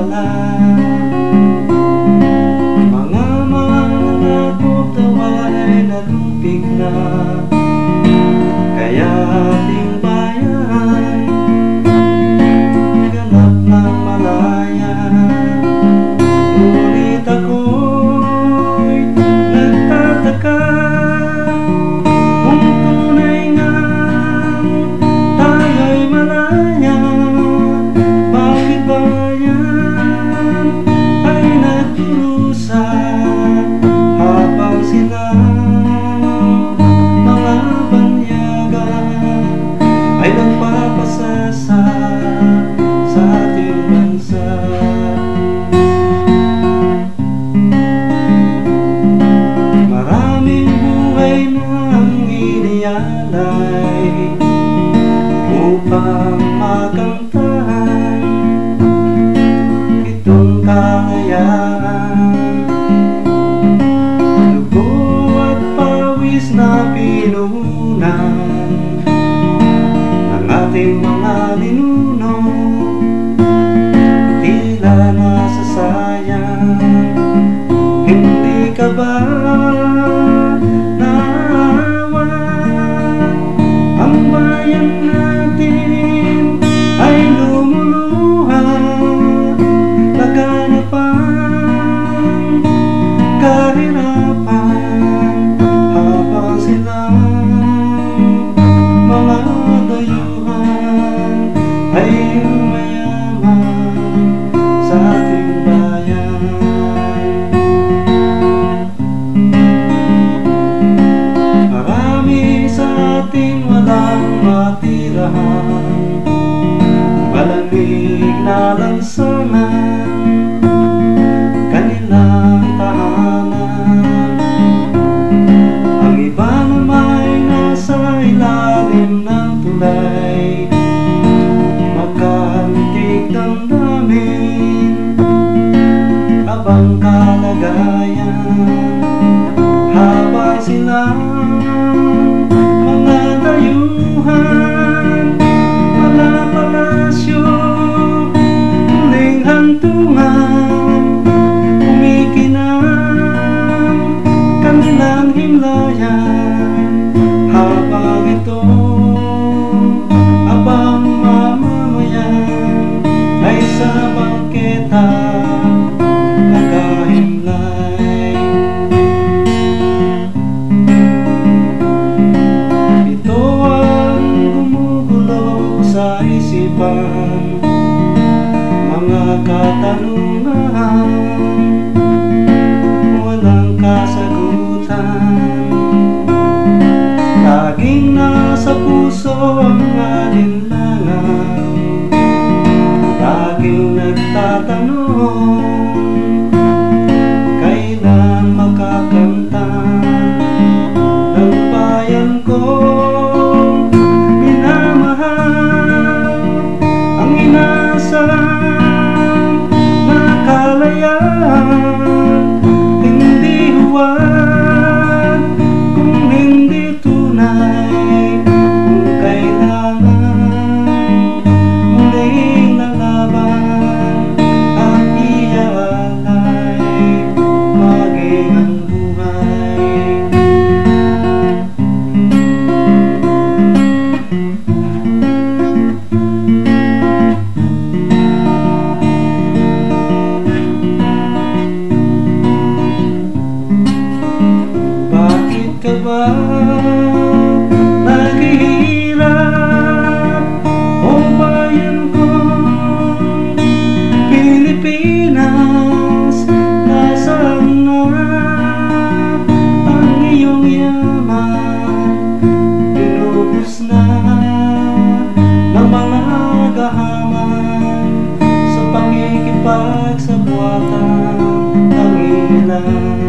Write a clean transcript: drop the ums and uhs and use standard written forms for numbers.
pala. Mga mananakop daw ay nalumpig na, kaya ating bayan ganap ng malaya. Ngunit ako'y nagtataka kung tunay nga tayo'y malaya. Bakit ba yan ay nagdurusa habang sila mga banyaga ay nagpapasasa sa ating bansa? Maraming buhay nang inialay upang makamtan itong kalayaan. Dugo at pawis na pinuhunan ng ating mga ninuno, tila nasasayang. Hindi ka ba naawa? Ang bayan natin ay lumuluha, laganap ang kahirapan habang silang mga dayuhan ay mayaman sa ating bayan. Marami sa ating walang matirahan, malamig na lansangan kanilang tahanan. Ang iba nama'y nasa ilalim ng tulay, makahantig damdamin abang kalagayan. Habang silang mga dayuhan, mga palasyo, muling hantungan, kumikinang kanilang himlayan. Habang ito abang mamamayan ay sa bangketa nakahimlay. Ito ang gumugulo sa isipan, mga katanungan walang kasagutan. Laging nasa puso ang alinlangan, laging nagtatanong kailan makakamtan ng bayan kong minamahal. Ang inasang na kalayaan, hindi huwag kung hindi tunay, kung kailangan muling lalaban at iaalay maging ang buhay. Bakit ka ba naghihirap, o bayan kong Pilipinas? Nasaan na ang iyong yaman? Inubos na ng mga gahaman sa pangikipagsabuatan ng ilan.